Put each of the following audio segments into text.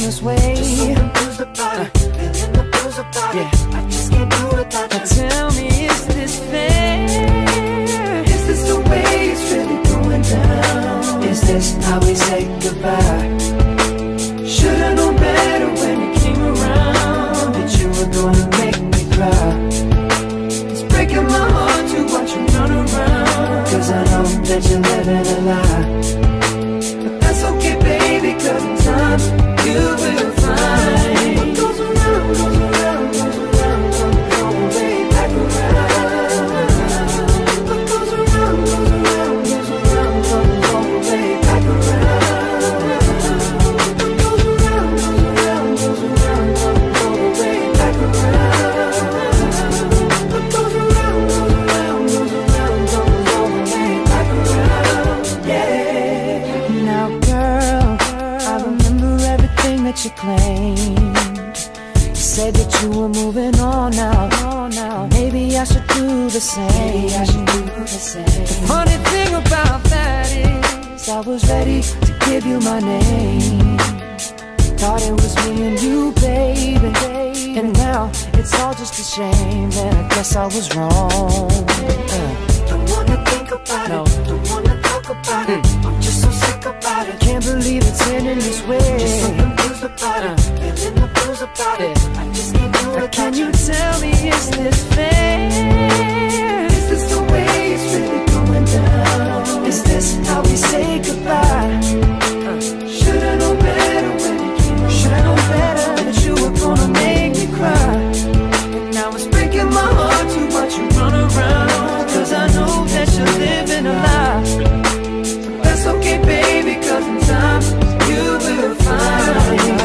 this way. Just so confused about it, feeling the blues about it. I just can't do without you. Now tell me, is this fair? Is this the way it's really going down? Is this how we say goodbye? Should've known better when you came around, that you were gonna make me cry. It's breaking my heart to watch you run around, cause I know that you're living a lie. But that's okay, baby, cause in time you will find what goes around, goes around, goes around, comes all the way back around. What goes around, goes around, goes around, comes all the way back around. What goes around, goes around, goes around, comes all the way back around. What goes around, goes around, goes around, comes all the way back around. Yeah. Now girl, I remember everything that you claimed. You said that you were moving on now. Maybe I should do the same. The funny thing about that is I was ready to give you my name. Thought it was me and you, baby. And now it's all just a shame, and I guess I was wrong. Don't wanna think about it, don't wanna talk about it. I'm just so sick about it. Can't believe it's ending this way. Just so confused about it, feeling the blues about it. I just can't do it. Can you tell me, is this fair? Is this the way it's really going down? Is this how we say goodbye? Should've known better when you came around. Should've known better that you were gonna make me cry. And now it's breaking my heart to watch you run around, Cause I know that you're living a lie. but that's okay, baby, cause in time you will find.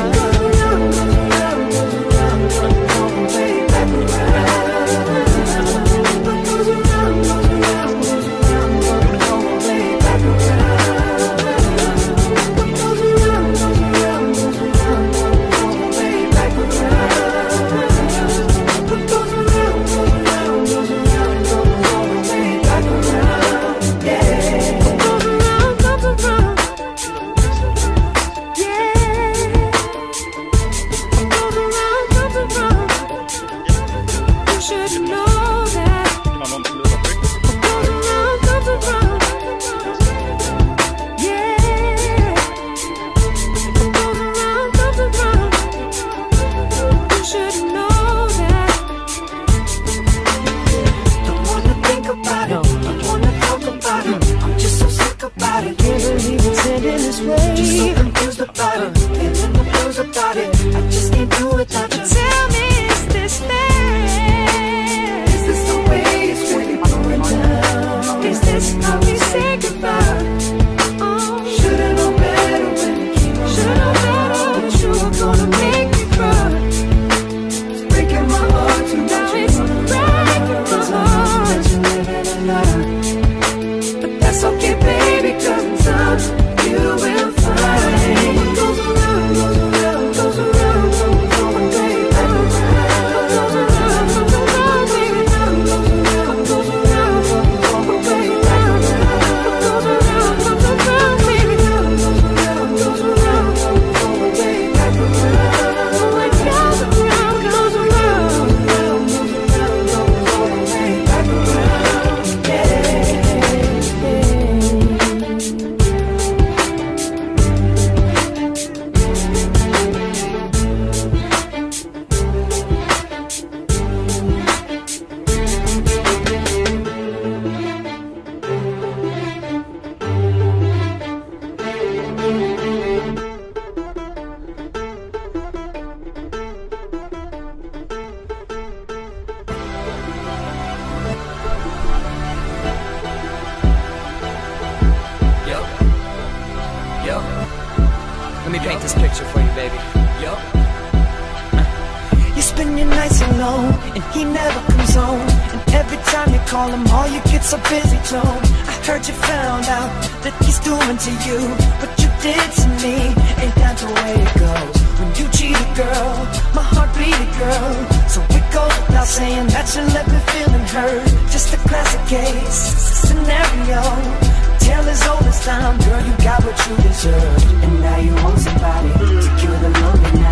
me paint this picture for you, baby. Yo. You spend your nights alone, and he never comes home. And every time you call him, all you get's a busy tone. I heard you found out that he's doing to you what you did to me. Ain't that the way it goes? When you cheat a girl, my heart beat a girl. So it goes without saying that you left me feeling hurt. Just a classic case scenario. Tale as old as time, girl, you got what you deserved. And now you want somebody to cure the loneliness.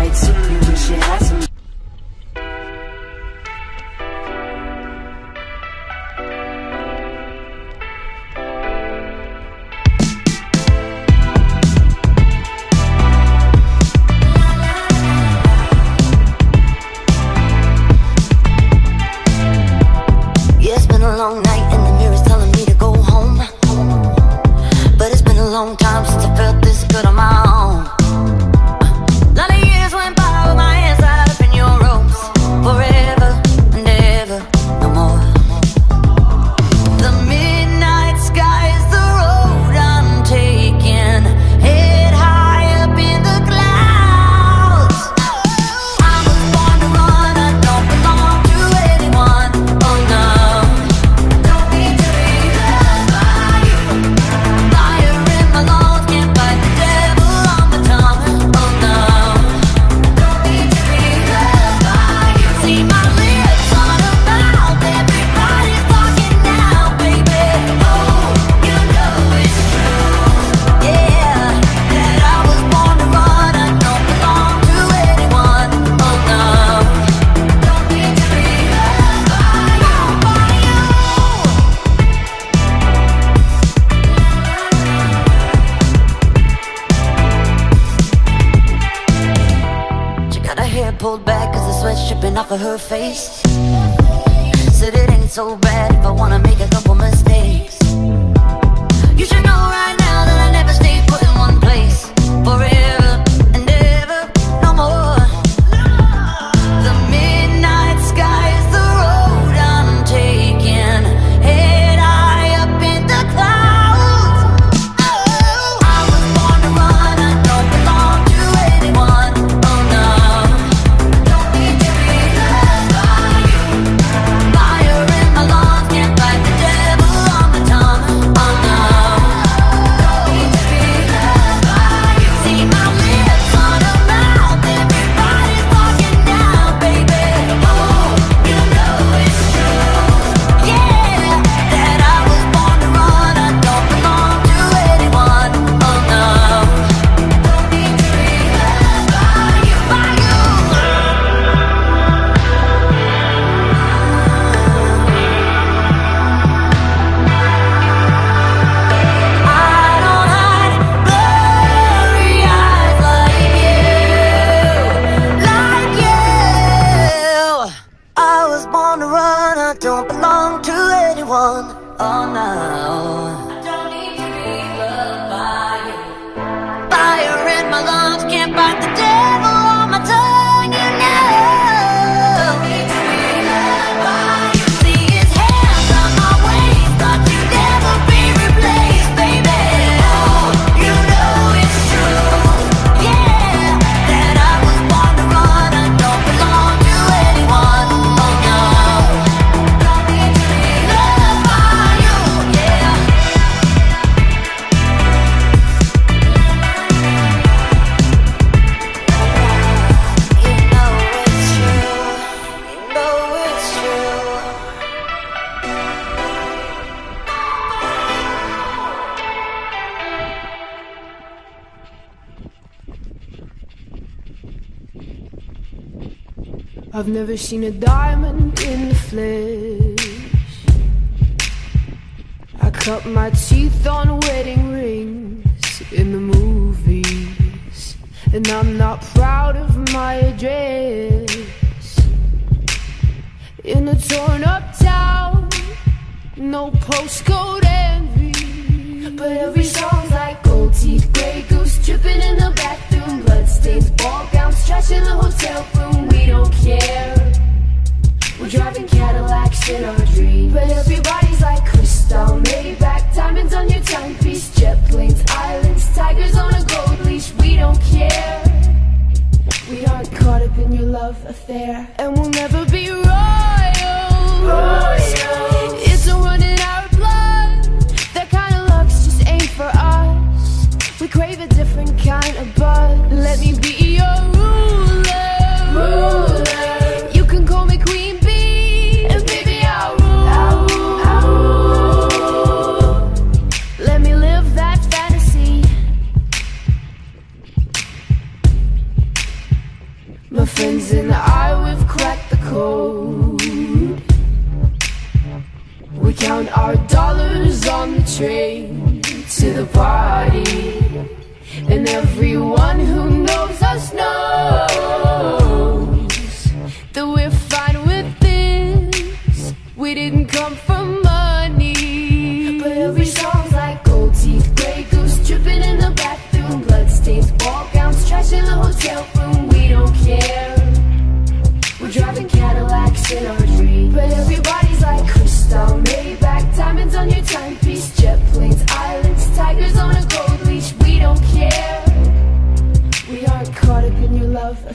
once I felt this good on my own. Lot of years went by with my hands tied up in your ropes. Forever and ever, no more. The midnight sky is the road I'm taking. Head high up in the clouds. I was born to run, I don't belong to anyone. Oh no, don't need to be loved by you. Fire in my lungs, can't fight the devil on my tongue. Oh no, don't need to be loved by you. See my lips on a mouth, everybody's talking now, baby. Oh, you know it's true, yeah, that I was born to run, I don't belong to anyone. Oh no, don't need to be loved by you. She got her hair pulled back cause the sweat's dripping off of her face. Said it ain't so bad if I wanna make a couple mistakes. You should know right now that I never stay put in one place. Forever and ever, no more. The midnight sky is the road I'm taking. Head high up in the clouds. Oh, I was born to run, I don't belong to anyone. Oh no, don't need to be loved by you. Fire in my lungs, can't fight the devil on my tongue. Oh no, don't need to be loved by you. See my lips on a mouth, everybody's talking now, baby. Oh, you know it's true, yeah, that I was born to run, I don't belong to anyone. Oh no, don't need to be loved by you. I don't hide blurry eyes like you. I was born to run, I don't belong to anyone. Oh no, I don't need to be loved by you. Fire in my lungs, can't fight the devil on my tongue. You know, don't need to be loved by you. See his hands on my waist, thought you'd never be replaced, baby. Oh, you know it's true, yeah, that I was born to run, I don't belong to anyone. Oh no, don't need to be loved by you, yeah. You know it's true, you know it's true. I've never seen a diamond in the flesh. I cut my teeth on wedding rings in the movies, and I'm not proud of my address. In a torn up town, no postcode envy, but every song's like gold teeth, grey goose dripping in the bathroom, bloodstains, ball gowns, trash in the hotel room. We don't care, we're driving Cadillacs in our dreams, but everybody's like crystal, Maybach, diamonds on your timepiece, jet planes, islands, tigers on a gold leash. We don't care, we aren't caught up in your love affair, and we'll never be royals. It's a run in our blood, that kind of luck's just ain't for us. We crave a different kind of buzz. Let me be your ruler. You can call me Queen Bee, and baby I'll rule. Let me live that fantasy. My friends and I, we've cracked the code. We count our dollars on the train to the party, and everyone who knows us knows that we're fine with this. We didn't come from money, but every song's like gold teeth, grey goose dripping in the back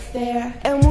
there and